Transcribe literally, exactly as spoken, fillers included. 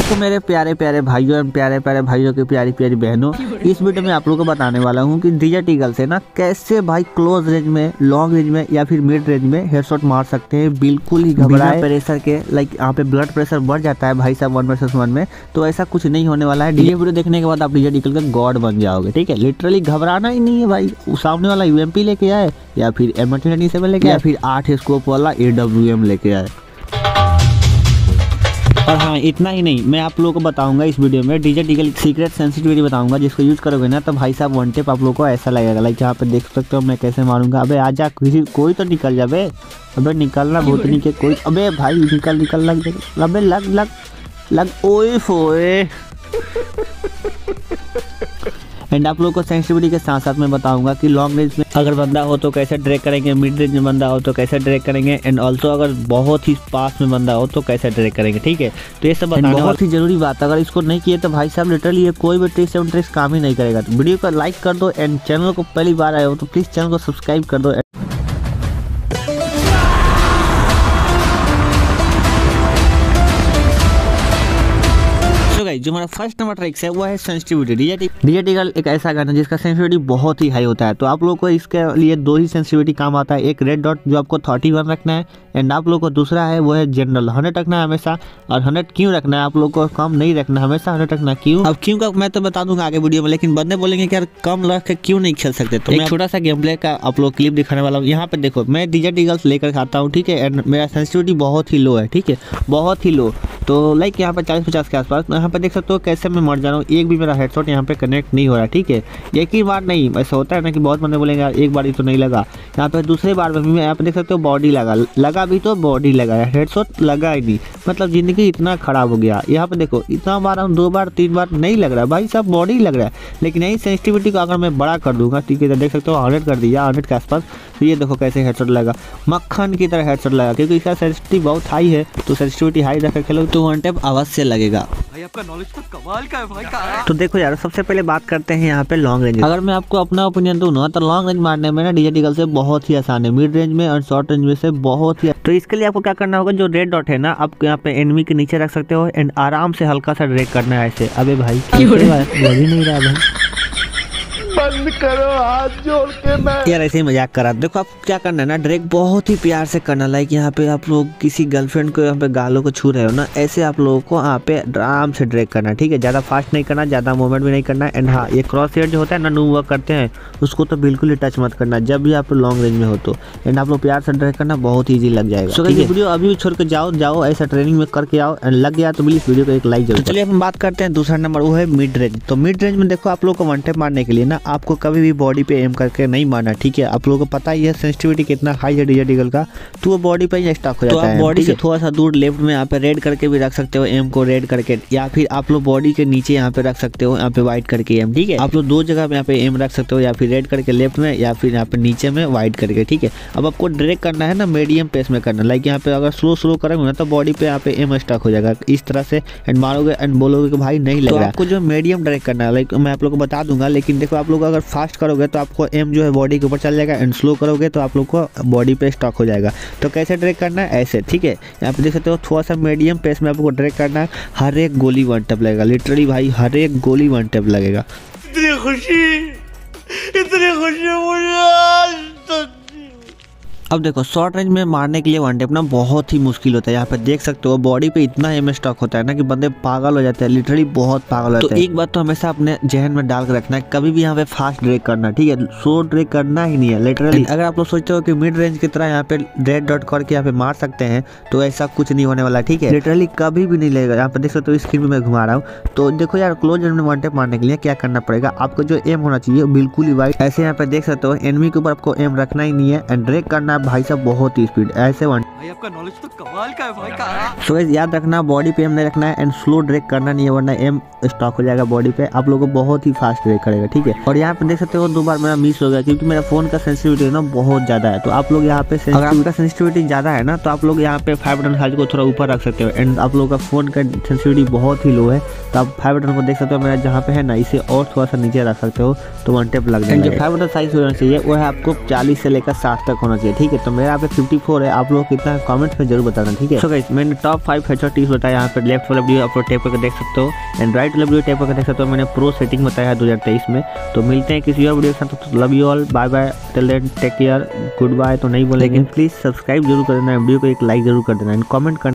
तो मेरे प्यारे प्यारे भाइयों एवं प्यारे प्यारे भाइयों की प्यारी प्यारी बहनों, इस वीडियो में आप लोगों को बताने वाला हूँ कि डिजर्ट ईगल से ना कैसे भाई क्लोज रेंज में, लॉन्ग रेंज में या फिर मिड रेंज में हेडशॉट मार सकते हैं बिल्कुल ही घबराए प्रेशर के। लाइक यहाँ पे ब्लड प्रेशर बढ़ जाता है भाई साहब वन वर्सेस वन में, तो ऐसा कुछ नहीं होने वाला है। ये वीडियो देखने के बाद आप डिजर्ट ईगल का गॉड बन जाओगे। ठीक है, लिटरली घबराना ही नहीं है भाई। सामने वाला यूएमपी लेके आए या फिर एम ट्वेंटी सेवन लेके आए या फिर आठ स्कोप वाला ए डब्ल्यू एम लेके आए। और हाँ, इतना ही नहीं, मैं आप लोगों को बताऊंगा इस वीडियो में डिजर्ट ईगल सीक्रेट सेंसिटिविटी बताऊंगा, जिसको यूज करोगे ना तो भाई साहब वन टेप आप लोगों को ऐसा लगेगा। लाइक यहाँ पे देख सकते हो मैं कैसे मारूंगा। अबे आजा, किसी कोई तो निकल जा बे। अबे निकलना बहुत नहीं के कोई। अबे भाई निकल निकल लग अबे लग लग लग ओए फोए। एंड आप लोगों को सेंसिटिविटी के साथ साथ मैं बताऊंगा कि लॉन्ग रेंज में अगर बंदा हो तो कैसे ड्रैग करेंगे, मिड रेंज में बंदा हो तो कैसे ड्रैग करेंगे, एंड ऑल्सो अगर बहुत ही पास में बंदा हो तो कैसे ड्रैग करेंगे। ठीक है, तो ये सब बताना बहुत ही जरूरी बात। अगर इसको नहीं किए तो भाई साहब लिटरली ये कोई भी ट्रिक्स एवं ट्रिक्स काम ही नहीं करेगा। तो वीडियो को लाइक कर दो एंड चैनल को पहली बार आए हो तो प्लीज चैनल को सब्सक्राइब कर दो। जो हमारा फर्स्ट नंबर ट्रिक्स है वो है सेंसिटिविटी। डिजर्ट ईगल एक ऐसा गन है जिसका सेंसिटिविटी बहुत ही हाई होता है। तो आप लोगों को इसके लिए दो ही सेंसिटिविटी काम आता है, एक रेड डॉट जो आपको थर्टी वन रखना है, एंड आप लोगों को दूसरा है वो है जनरल हंड्रेड रखना है हमेशा। और हंड्रेड क्यों रखना है, आप लोग को कम नहीं रखना, हमेशा हंड्रेड रखना। क्यों, अब क्यों का मैं तो बता दूंगा आगे वीडियो में, लेकिन बंदे बोलेंगे कि यार कम रख के क्यों नहीं खेल सकते। तो मैं छोटा सा गेम प्ले का आप लोग क्लिप दिखाने वाला हूँ। यहाँ पे देखो मैं डिजर्ट ईगल्स लेकर खाता हूँ। ठीक है, एंड मेरा सेंसिटिविटी बहुत ही लो है। ठीक है, बहुत ही लो। तो लाइक यहाँ पे चालीस पचास के आसपास। यहाँ पे देख सकते हो कैसे मैं मर जा रहा हूँ। एक भी मेरा हेडशॉट यहाँ पे कनेक्ट नहीं हो रहा। ठीक है, एक ही बार नहीं, ऐसा होता है ना कि बहुत बंदे बोलेंगे यार एक बार ही तो नहीं लगा। यहाँ पे दूसरे बार में भी यहाँ पे देख सकते हो बॉडी लगा लगा भी तो बॉडी लगा है, हेडशॉट लगा ही नहीं। मतलब जिंदगी इतना खराब हो गया। यहाँ पे देखो इतना बार हम दो बार तीन बार नहीं लग रहा भाई साहब, बॉडी लग रहा है। लेकिन यही सेंसिटिविटी को अगर मैं बड़ा कर दूंगा, ठीक है, तो देख सकते हो हंड्रेड कर दिया, हंड्रेड के आसपास, तो ये देखो कैसे हेडशॉट लगा, मक्खन की तरह हेडशॉट लगा। क्योंकि इसका सेंसिटिविटी बहुत हाई है, तो सेंसिटिविटी हाई रखकर खेलो तो वन टेप अवश्य लगेगा। भाई आपका नॉलेज तो कमाल का है भाई का। तो देखो यार, सबसे पहले बात करते हैं यहाँ पे लॉन्ग रेंज। अगर मैं आपको अपना ओपिनियन दूं ना तो लॉन्ग रेंज मारने में ना डिजर्ट ईगल से बहुत ही आसान है, मिड रेंज में और शॉर्ट रेंज में से बहुत ही। तो इसके लिए आपको क्या करना होगा, जो रेड डॉट है ना आप यहाँ पे एनिमी के नीचे रख सकते हो एंड आराम से हल्का सा ड्रैग करना है ऐसे। अबे भाई बोल नहीं रहा भाई, बंद करो हाथ जोड़ के। मैं यार ऐसे ही मजाक करा। देखो आप क्या करना है ना, ड्रैग बहुत ही प्यार से करना। लाइक यहाँ पे आप लोग किसी गर्लफ्रेंड को यहाँ पे गालों को छू रहे हो ना, ऐसे आप लोगों को यहाँ पे आराम से ड्रैग करना। ठीक है, ज्यादा फास्ट नहीं करना, ज्यादा मूवमेंट भी नहीं करना। एंड हाँ, ये क्रॉस हेयर जो होता है ना, नू वर्क करते हैं, उसको तो बिल्कुल ही टच मत करना जब भी आप लॉन्ग रेंज में हो तो। एंड आप लोग प्यार से ड्रैग करना, बहुत ईजी लग जाएगा। सो ये वीडियो अभी भी छोड़ के जाओ जाओ ऐसा ट्रेनिंग में करके आओ, एंड लग गया तो प्लीज वीडियो को एक लाइक जरूर। चलिए हम बात करते हैं दूसरा नंबर, वो है मिड रेंज। तो मिड रेंज में देखो आप लोग को वन टेप मारने के लिए ना आपको कभी भी बॉडी पे एम करके नहीं मारना। ठीक है, आप लोगों को पता ही है सेंसिटिविटी कितना हाई है डिजर्ट ईगल का, तो वो बॉडी पे ही स्टक हो जाता है। बॉडी से थोड़ा सा दूर लेफ्ट में यहाँ पे रेड करके भी रख सकते हो एम को, रेड करके, या फिर आप लोग बॉडी के नीचे यहाँ पे रख सकते हो, यहाँ पे व्हाइट करके एम। ठीक है, आप लोग दो जगह पे यहाँ पे एम रख सकते हो, या फिर रेड करके लेफ्ट में, या फिर यहाँ पे नीचे में व्हाइट करके। ठीक है, अब आपको ड्रैग करना है ना मीडियम पेस में करना। लाइक यहाँ पे अगर स्लो स्लो करेंगे ना तो बॉडी पे यहाँ पे एम स्टक हो जाएगा इस तरह से, एंड मारोगे एंड बोलोगे कि भाई नहीं लग रहा। आपको जो मीडियम ड्रैग करना है, लाइक मैं आप लोग को बता दूंगा, लेकिन देखो आप लोग अगर फास्ट करोगे तो आपको एम जो है बॉडी के ऊपर चल जाएगा, एंड स्लो करोगे तो आप लोग को बॉडी पे स्टॉक हो जाएगा। तो कैसे ड्रैग करना है, ऐसे। ठीक है, यहाँ पे देख सकते हो थोड़ा सा मीडियम पेस में आपको ड्रैग करना है। हर एक गोली वन टेप लगेगा, लिटरली भाई हर एक गोली वन टेप लगेगा। इतनी खुशी, इतनी खुशी मुझे। अब देखो शॉर्ट रेंज में मारने के लिए वन टेप ना बहुत ही मुश्किल होता है। यहाँ पे देख सकते हो बॉडी पे इतना एम स्टॉक होता है ना कि बंदे पागल हो जाते हैं, लिटरली बहुत पागल हो जाते हैं। तो एक बात तो हमेशा अपने जहन में डाल के रखना है, कभी भी यहाँ पे फास्ट ड्रैग करना। ठीक है, स्लो ड्रैग करना ही नहीं है लिटरली। अगर आप लोग सोचते हो कि मिड रेंज की तरह यहाँ पे रेड डॉट करके यहाँ पे मार सकते हैं, तो ऐसा कुछ नहीं होने वाला। ठीक है, लिटरली कभी भी नहीं लगेगा। यहाँ पे देख सकते हो स्क्रीन में मैं घुमा रहा हूँ। तो देखो यार, क्लोज रेंज में वन टेप मारने के लिए क्या करना पड़ेगा, आपको जो एम होना चाहिए बिल्कुल ही वाइट ऐसे यहाँ पे देख सकते हो, एनिमी के ऊपर आपको एम रखना ही नहीं है, एंड ड्रैग करना भाई साहब बहुत ही स्पीड ऐसे वन। भाई आपका नॉलेज तो कमाल का है भाई का। सो गाइस याद रखना, बॉडी पे एम नहीं रखना है, एंड स्लो ड्रैग करना नहीं है, वरना एम स्टॉक हो जाएगा बॉडी पे, आप लोगों को बहुत ही फास्ट ड्रैग करेगा। ठीक है, और यहाँ पे देख सकते हो दो बार मेरा मिस हो गया क्योंकि मेरा फोन का सेंसिटिविटी ना बहुत ज्यादा है। तो आप लोग यहाँ पे अगर आपका सेंसिटिविटी ज्यादा है ना, तो आप लोग यहाँ पे फाइव बटन साइज को थोड़ा ऊपर रख सकते हो, एंड आप लोगों का फोन का सेंसिटिविटी बहुत ही लो है, तो आप फाइव बटन को देख सकते हो मेरा जहाँ पे है ना, इसे और थोड़ा सा नीचे रख सकते हो तो वन टेप लग जाएगा। जो फाइव बटन साइज होना चाहिए वो है आपको चालीस से लेकर साठ तक होना चाहिए। ठीक है, तो मेरा यहाँ पे फिफ्टी फोर है, आप लोग कितना है कमेंट्स में जरूर बताना, ठीक है। सो गाइस मैंने टॉप फाइव हेडशॉट टिप्स बताया, यहाँ पे लेफ्ट वाला वीडियो आप लोग टैप करके देख सकते हो एंड राइट वाला वीडियो टैप करके देख सकते हो। मैंने प्रो सेटिंग बताया है दो हज़ार तेईस में। तो मिलते हैं किसी और वीडियो के साथ, तो love you all, bye bye, till then take care, good bye तो नहीं बोलेंगे, लेकिन प्लीज सब्सक्राइब जरूर कर देना, वीडियो को एक लाइक जरूर कर देना एंड कमेंट करना।